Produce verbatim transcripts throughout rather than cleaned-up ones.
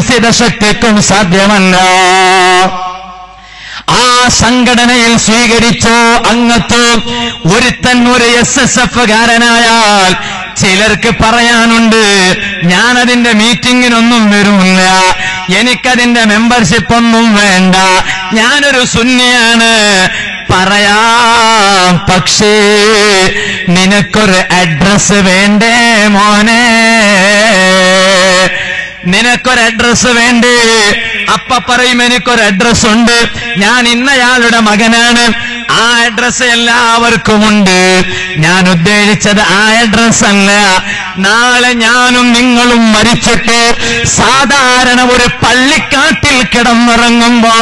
കുൽസിത ശക്തിക്കും സാധ്യമല്ല. ആ സംഘടനയിൽ സ്വീകരിച്ചോ അംഗത്വം ഒരുത്തൻ ഒരു എസ് എസ് എഫ് കാരനായാൽ ചിലർക്ക് പറയാനുണ്ട്, ഞാനതിന്റെ മീറ്റിങ്ങിനൊന്നും വരില്ല, എനിക്കതിന്റെ മെമ്പർഷിപ്പ് ഒന്നും വേണ്ട, ഞാനൊരു സുന്നിയാണ് പറയാം. പക്ഷേ നിനക്കൊരു അഡ്രസ് വേണ്ടേ മോനെ, നിനക്കൊരു അഡ്രസ് വേണ്ടേ? അപ്പ പറയും എനിക്കൊരു അഡ്രസ് ഉണ്ട്, ഞാൻ ഇന്നയാളുടെ മകനാണ്, ആ അഡ്രസ് എല്ലാവർക്കുമുണ്ട്. ഞാൻ ഉദ്ദേശിച്ചത് ആ അഡ്രസ് അല്ല. നാളെ ഞാനും നിങ്ങളും മരിച്ചിട്ട് സാധാരണ ഒരു പള്ളിക്കാട്ടിൽ കിടന്നുറങ്ങുമ്പോ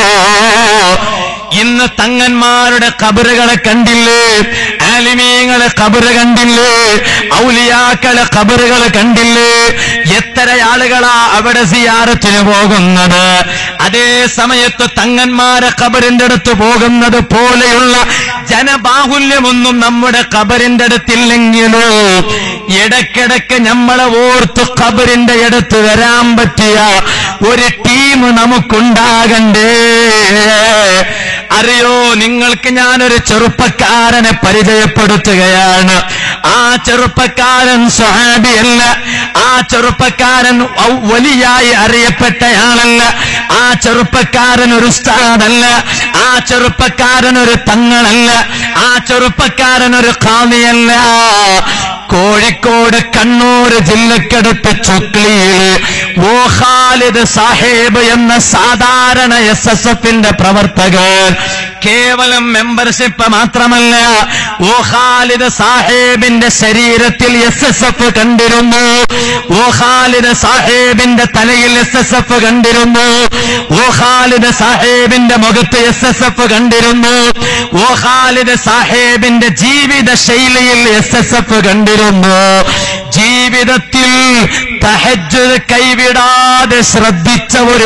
ഇന്ന് തങ്ങന്മാരുടെ ഖബറുകളെ കണ്ടില്ലേ, ആലിമീങ്ങളെ ഖബറ് കണ്ടില്ലേ, ഔലിയാക്കളെ ഖബറുകളെ കണ്ടില്ലേ? എത്ര ആളുകളാ അവിടെ സിയാറത്തിന് പോകുന്നത്. അതേ സമയത്ത് തങ്ങന്മാരെ ഖബറിന്റെ അടുത്ത് പോകുന്നത് പോലെയുള്ള ജനബാഹുല്യമൊന്നും നമ്മുടെ ഖബറിന്റെ അടുത്തില്ലെങ്കിലോ ഇടയ്ക്കിടയ്ക്ക് നമ്മളെ ഓർത്ത് ഖബറിന്റെ അടുത്ത് വരാൻ പറ്റിയ ഒരു ടീം നമുക്കുണ്ടാകണ്ടേ? അറിയോ, നിങ്ങൾക്ക് ഞാനൊരു ചെറുപ്പക്കാരനെ പരിചയപ്പെടുത്തുകയാണ്. ആ ചെറുപ്പക്കാരൻ സ്വഹാബിയല്ല, ആ ചെറുപ്പക്കാരൻ വലിയായി അറിയപ്പെട്ടയാളല്ല, ആ ചെറുപ്പക്കാരൻ ഒരു ഉസ്താദല്ല, ആ ചെറുപ്പക്കാരൻ ഒരു തങ്ങളല്ല, ആ ചെറുപ്പക്കാരൻ ഒരു ഖാദിയല്ല. കോഴിക്കോട് കണ്ണൂർ ജില്ലക്കടുത്ത് ചുക്ലിയിൽ ഓ ഖാലിദ് സാഹിബ് എന്ന സാധാരണ എസ് എസ് എഫിന്റെ പ്രവർത്തകർ കേവലം മെമ്പർഷിപ്പ് മാത്രമല്ല, ഓ ഖാലിദ് സാഹിബിന്റെ ശരീരത്തിൽ എസ് എസ് എഫ് കണ്ടിരുന്നു, ഓ ഖാലിദ് സാഹിബിന്റെ തലയിൽ എസ് എസ് എഫ് കണ്ടിരുന്നു, ഓ ഖാലിദ് സാഹിബിന്റെ മുഖത്ത് എസ് എസ് എഫ് കണ്ടിരുന്നു, ഓ ഖാലിദ് സാഹിബിന്റെ ജീവിത ശൈലിയിൽ എസ് എസ് എഫ് കണ്ടിരുന്നു. ജീവിതത്തിൽ തഹജ്ജുദ് കൈവിടാതെ ശ്രദ്ധിച്ച ഒരു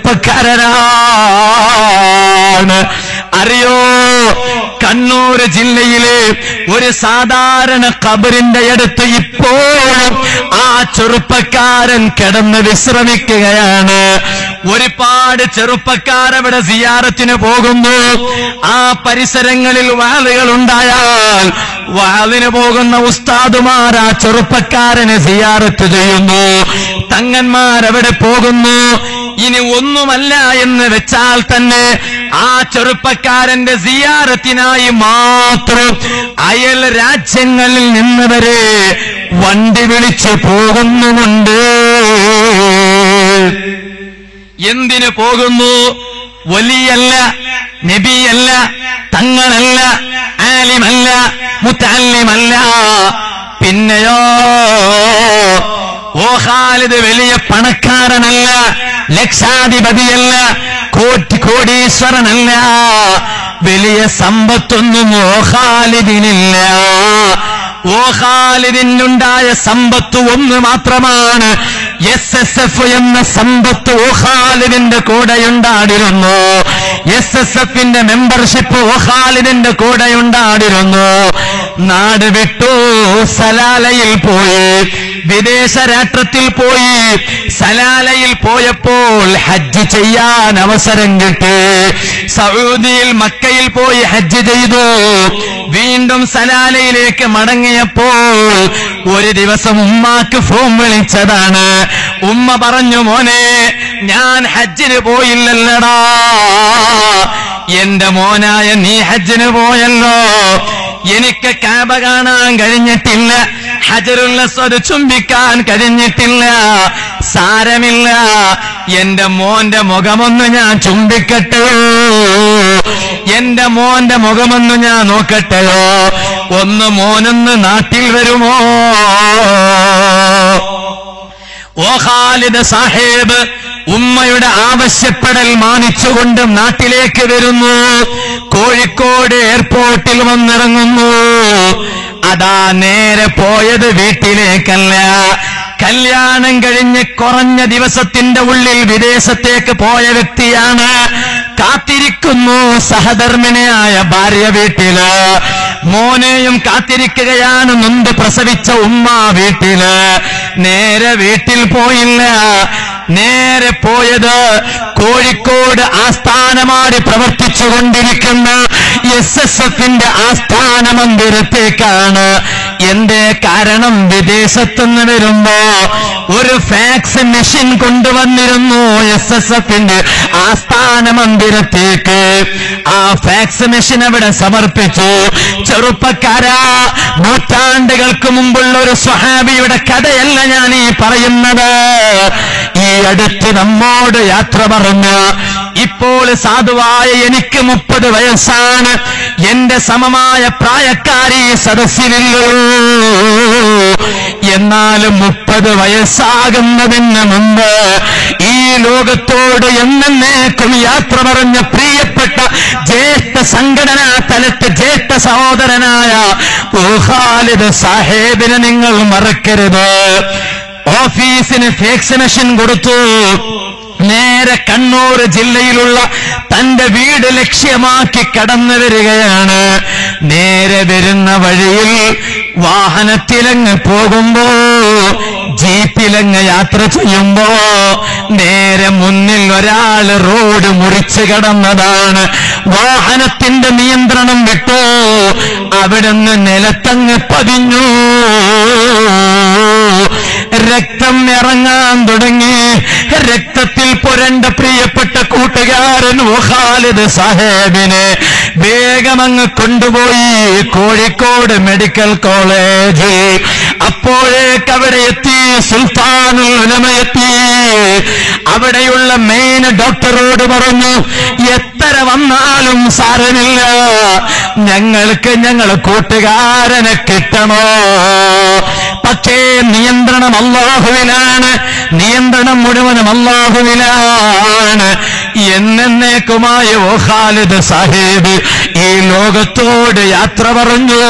ചെറുപ്പക്കാരനാണ്. അറിയോ, കണ്ണൂർ ജില്ലയിലെ ഒരു സാധാരണ ഖബറിന്റെ അടുത്ത് ഇപ്പോഴും ആ ചെറുപ്പക്കാരൻ കിടന്ന് വിശ്രമിക്കുകയാണ്. ഒരുപാട് ചെറുപ്പക്കാരവിടെ സിയാറത്തിന് പോകുന്നു. ആ പരിസരങ്ങളിൽ വാളുകൾ ഉണ്ടായാൽ വാളിന് പോകുന്ന ഉസ്താദുമാർ ആ ചെറുപ്പക്കാരനെ സിയാറത്ത് ചെയ്യുന്നു. തങ്ങന്മാരവിടെ പോകുന്നു. ഇനി ഒന്നുമല്ല എന്ന് വെച്ചാൽ തന്നെ ആ ചെറുപ്പക്കാരന്റെ സിയാറത്തിനായി മാത്രം അയൽ രാജ്യങ്ങളിൽ നിന്ന് വരെ വണ്ടി വിളിച്ച് പോകുന്നുമുണ്ട്. എന്തിനു പോകുന്നു? വലിയല്ല, നബിയല്ല, തങ്ങളല്ല, ആലിമല്ല, മുത്തഅല്ലിമല്ല, പിന്നെയോ ഓ ഖാലിദ് വലിയ പണക്കാരനല്ല, ലക്ഷാധിപതിയല്ല, കോടി കോടീശ്വരനല്ല, വലിയ സമ്പത്തൊന്നും ഓ ഖാലിദിനില്ല. ഓ ഖാലിദിനുണ്ടായ സമ്പത്ത് ഒന്ന് മാത്രമാണ്. എസ് എസ് എഫ് എന്ന സമ്പത്ത് ഓ ഖാലിദിന്റെ കൂടെയുണ്ടാടിരുന്നു. എസ് എസ് എഫിന്റെ മെമ്പർഷിപ്പ് ഓ ഖാലിദിന്റെ കൂടെയുണ്ടാടിരുന്നു. നാട് വിട്ടു സലാലയിൽ പോയി, വിദേശ രാഷ്ട്രത്തിൽ പോയി. സലാലയിൽ പോയപ്പോൾ ഹജ്ജ് ചെയ്യാൻ അവസരം കിട്ടി. സൗദിയിൽ മക്കയിൽ പോയി ഹജ്ജ് ചെയ്തു. വീണ്ടും സലാലയിലേക്ക് മടങ്ങിയപ്പോൾ ഒരു ദിവസം ഉമ്മാക്ക് ഫോൺ വിളിച്ചതാണ്. ഉമ്മ പറഞ്ഞു, മോനെ ഞാൻ ഹജ്ജിന് പോയില്ലല്ലടാ, എന്റെ മോനായ നീ ഹജ്ജിന് പോയല്ലോ, എനിക്ക് കാബ കാണാൻ കഴിഞ്ഞിട്ടില്ല, ഹജറുൽ അസ്വദ് ചുംബിക്കാൻ കഴിഞ്ഞിട്ടില്ല. സാരമില്ല, എന്റെ മോന്റെ മുഖമൊന്ന് ഞാൻ ചുംബിക്കട്ടെയോ, എന്റെ മോന്റെ മുഖമൊന്ന് ഞാൻ നോക്കട്ടെയോ, ഒന്ന് മോനൊന്ന് നാട്ടിൽ വരുമോ? ഓ ഖാലിദ് സാഹിബ് ഉമ്മയുടെ ആവശ്യപ്പെടൽ മാനിച്ചുകൊണ്ട് നാട്ടിലേക്ക് വരുന്നു. കോഴിക്കോട് എയർപോർട്ടിൽ വന്നിറങ്ങുന്നു. അതാ നേരെ പോയത് വീട്ടിലേക്കല്ല, കല്യാണം കഴിഞ്ഞ് കുറഞ്ഞ ദിവസത്തിന്റെ ഉള്ളിൽ വിദേശത്തേക്ക് പോയ വ്യക്തിയാണ്. കാത്തിരിക്കുന്നു സഹധർമ്മിണിയായ ഭാര്യ വീട്ടില്, മോനെയും കാത്തിരിക്കുകയാണ് നൊന്ത് പ്രസവിച്ച ഉമ്മ വീട്ടില്. നേരെ വീട്ടിൽ പോയില്ല, നേരെ പോയത് കോഴിക്കോട് ആസ്ഥാനമായി പ്രവർത്തിച്ചുകൊണ്ടിരിക്കുന്ന എസ് എസ് എഫിന്റെ ആസ്ഥാന മന്ദിരത്തേക്കാണ്. എന്റെ കാരണം വിദേശത്തുനിന്ന് വരുമ്പോ ഒരു ഫാക്സ് മെഷീൻ കൊണ്ടുവന്നിരുന്നു എസ് എസ് എഫിന്റെ ആസ്ഥാന മന്ദിരത്തേക്ക്. ആ ഫാക്സ് മെഷീൻ അവിടെ സമർപ്പിച്ചു. ചെറുപ്പക്കാരാ, നൂറ്റാണ്ടുകൾക്ക് മുമ്പുള്ള ഒരു സ്വഹാബിയുടെ കഥയല്ല ഞാൻ ഈ പറയുന്നത്. ഈ അടുത്ത് നമ്മോട് യാത്ര പറഞ്ഞ, ഇപ്പോൾ സാധുവായ എനിക്ക് മുപ്പത് വയസ്സാണ്, എന്റെ സമമായ പ്രായക്കാരി സദസ്സിലുള്ളൂ. എന്നാലും മുപ്പത് വയസ്സാകുന്നതിന് മുമ്പ് ഈ ലോകത്തോട് എന്നേക്കും യാത്ര പറഞ്ഞ പ്രിയപ്പെട്ട ജ്യേഷ്ഠ സംഘടനാ തലത്ത് ജ്യേഷ്ഠ സഹോദരനായ ഖാലിദ് സാഹേബിനെ നിങ്ങൾ മറക്കരുത്. ഓഫീസിന് ഫാക്സ് മെഷീൻ കൊടുത്തു. നേരെ കണ്ണൂർ ജില്ലയിലുള്ള തന്റെ വീട് ലക്ഷ്യമാക്കി കടന്നു വരികയാണ്. നേരെ വരുന്ന വഴിയിൽ വാഹനത്തിലങ്ങ് പോകുമ്പോ, ജീപ്പിലങ്ങ് യാത്ര ചെയ്യുമ്പോ നേരെ മുന്നിൽ ഒരാൾ റോഡ് മുറിച്ച് കടന്നതാണ്. വാഹനത്തിന്റെ നിയന്ത്രണം വിട്ടു അവിടുന്ന് നിലത്തങ്ങ് പതിഞ്ഞു. രക്തം ഇറങ്ങാൻ തുടങ്ങി. രക്തത്തിൽ പുരണ്ട പ്രിയപ്പെട്ട കൂട്ടുകാരൻ ഖാലിദ് സാഹേബിനെ വേഗമങ്ങ് കൊണ്ടുപോയി കോഴിക്കോട് മെഡിക്കൽ കോളേജ്. അപ്പോഴേക്ക് അവിടെ എത്തി സുൽത്താനുൽ ഉലമ എത്തി. അവിടെയുള്ള മെയിൻ ഡോക്ടറോട് പറഞ്ഞു, എത്ര വന്നാലും സാരമില്ല, ഞങ്ങൾക്ക് ഞങ്ങളെ കൂട്ടുകാരനെ കിട്ടണോ. പക്ഷേ നിയന്ത്രണം അല്ലാഹുവിലാണ്, നിയന്ത്രണം മുഴുവനും അല്ലാഹുവിലാണ്. എന്നേക്കുമായി ഓ ഖാലിദ് സാഹിബ് ഈ ലോകത്തോട് യാത്ര പറഞ്ഞു.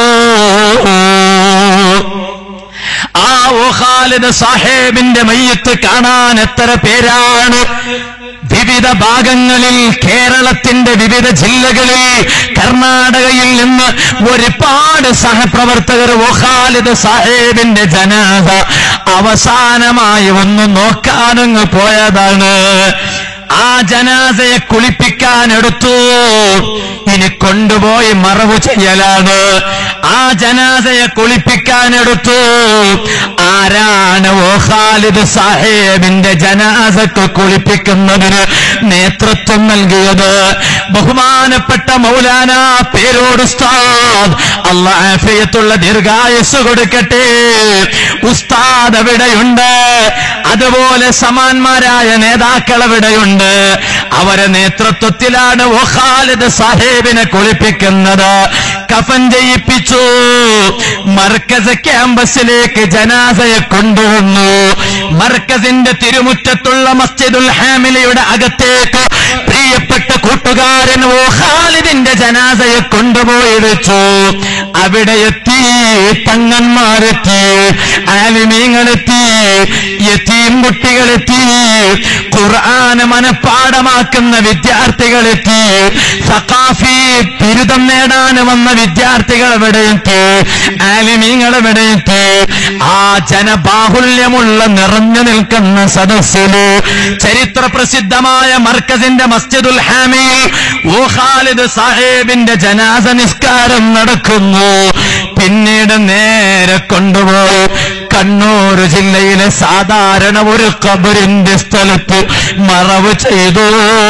ആ ഓ ഖാലിദ് സാഹിബിന്റെ മയ്യത്ത് കാണാൻ എത്ര പേരാണ്. വിവിധ ഭാഗങ്ങളിൽ, കേരളത്തിന്റെ വിവിധ ജില്ലകളിൽ, കർണാടകയിൽ നിന്ന് ഒരുപാട് സഹപ്രവർത്തകർ ഓ ഖാലിദ് സാഹിബിന്റെ ജനാസ അവസാനമായി ഒന്ന് നോക്കാനങ്ങ് പോയതാണ്. ആ ജനാസയെ കുളിപ്പിക്കാൻ എടുത്തു. ഇനി കൊണ്ടുപോയി മറവു ചെയ്യലാണ്. ആ ജനാസയെ കുളിപ്പിക്കാൻ എടുത്തു. ആരാണ് ഓ ഖാലിദ് സാഹിബിന്റെ ജനാസക്ക് കുളിപ്പിക്കുന്നതിന് നേതൃത്വം നൽകിയത്? ബഹുമാനപ്പെട്ട മൗലാന പേരോട് ഉസ്താദ്, അല്ലാഹു ആഫിയത്തുള്ള ദീർഘായുസ് കൊടുക്കട്ടെ. ഉസ്താദ് അവിടെയുണ്ട്. അതുപോലെ സമാന്മാരായ നേതാക്കൾ അവിടെയുണ്ട്. അവരെ നേതൃത്വത്തിലാണ് ഓ ഖാലിദ് സാഹിബിനെ കുളിപ്പിക്കുന്നത്. കഫൻ ചെയ്യിപ്പിച്ചു. മർക്കസ് ക്യാമ്പസിലേക്ക് ജനാസയെ കൊണ്ടുവന്നു. മർക്കസിന്റെ തിരുമുറ്റത്തുള്ള മസ്ജിദുൽ ഹാമിലയുടെ അകത്തേക്ക് പ്രിയപ്പെട്ട കൂട്ടുകാരൻ ഓ ഖാലിദിന്റെ ജനാസയെ കൊണ്ടുപോയി വെച്ചു. അവിടെ എത്തി, തങ്ങന്മാരെത്തി, ആലിമീങ്ങളെത്തി, യതീം കുട്ടികളെത്തി, ഖുർആൻ മനഃപ്പാഠമാക്കുന്ന വിദ്യാർത്ഥികളെത്തി, സഖാഫി ബിരുദം നേടാൻ വന്ന വിദ്യാർത്ഥികൾ എവിടെയെത്തി, ആലിമീങ്ങൾ എവിടെയെത്തി. ആ ജനബാഹുല്യമുള്ള നിറഞ്ഞു നിൽക്കുന്ന സദസ്സില് ചരിത്ര പ്രസിദ്ധമായ മർക്കസിന്റെ മസ്ജിദുൽ ഹാമിൽ ഓ ഖാലിദ് സാഹിബിന്റെ ജനാസ നിസ്കാരം നടക്കുന്നു. പിന്നീട് നേരെ കൊണ്ടുപോയി കണ്ണൂർ ജില്ലയിലെ സാധാരണ ഒരു ഖബറിന്റെ സ്ഥലത്ത് മറവ് ചെയ്തു.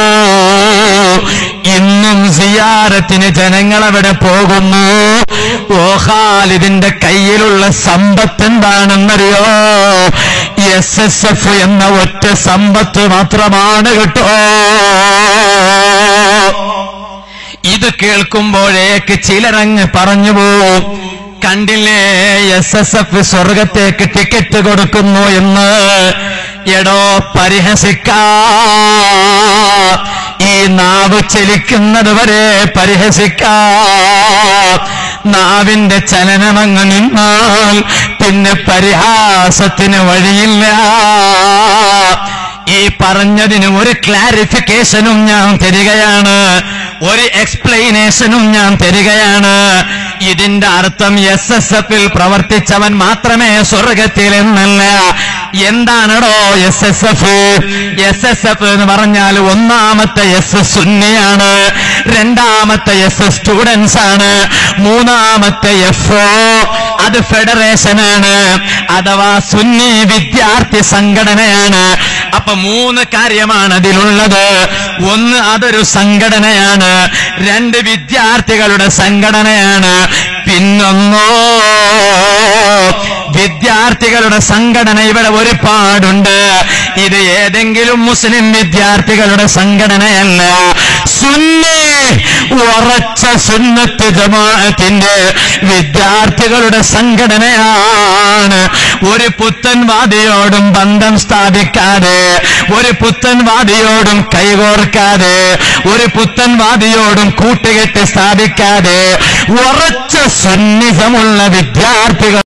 ഇന്നും സിയാറത്തിന് ജനങ്ങൾ അവിടെ പോകുന്നു. ഓ ഖാലിദിന്റെ കയ്യിലുള്ള സമ്പത്ത് എന്താണെന്നറിയോ? എസ് എസ് എഫ് എന്ന ഒറ്റ സമ്പത്ത് മാത്രമാണ് കേട്ടോ. ഇത് കേൾക്കുമ്പോഴേക്ക് ചിലരങ്ങ് പറഞ്ഞു പോവും, കണ്ടില്ലേ എസ് എസ് എഫ് സ്വർഗത്തേക്ക് ടിക്കറ്റ് കൊടുക്കുന്നു എന്ന്. എടോ പരിഹസിക്കാ, ഈ നാവ് ചലിക്കുന്നത് വരെ പരിഹസിക്കാ. നാവിന്റെ ചലനമങ്ങ് നിന്നാൽ പിന്നെ പരിഹാസത്തിന് വഴിയില്ല. ഈ പറഞ്ഞതിന് ഒരു ക്ലാരിഫിക്കേഷനും ഞാൻ തരികയാണ്, ഒരു എക്സ്പ്ലനേഷനും ഞാൻ തരികയാണ്. ഇതിന്റെ അർത്ഥം എസ് എസ് എഫിൽ പ്രവർത്തിച്ചവൻ മാത്രമേ സ്വർഗത്തിൽ എന്നല്ല. എന്താണോ S S F? S S F എന്ന് പറഞ്ഞാൽ ഒന്നാമത്തെ എസ് സുന്നിയാണ്, രണ്ടാമത്തെ എസ് സ്റ്റുഡൻസ് ആണ്, മൂന്നാമത്തെ എഫ് ഒ അത് ഫെഡറേഷനാണ്, അഥവാ സുന്നി വിദ്യാർത്ഥി സംഘടനയാണ്. അപ്പൊ മൂന്ന് കാര്യമാണ് അതിലുള്ളത്. ഒന്ന്, അതൊരു സംഘടനയാണ്. രണ്ട്, വിദ്യാർത്ഥികളുടെ സംഘടനയാണ്. പിന്നൊന്നോ, വിദ്യാർത്ഥികളുടെ സംഘടന ഇവിടെ ഒരുപാടുണ്ട്. ഇത് ഏതെങ്കിലും മുസ്ലിം വിദ്യാർത്ഥികളുടെ സംഘടനയല്ല, സുന്നി ഉറച്ച സുന്നത്ത് ജമാഅത്തിന്റെ വിദ്യാർത്ഥികളുടെ സംഘടനയാണ്. ഒരു പുത്തൻവാദിയോടും ബന്ധം സ്ഥാപിക്കാതെ, ഒരു പുത്തൻവാദിയോടും കൈകോർക്കാതെ, ഒരു പുത്തൻവാദിയോടും കൂട്ടുകെട്ട് സ്ഥാപിക്കാതെ ഉറച്ച സുന്നിസമുള്ള വിദ്യാർത്ഥികൾ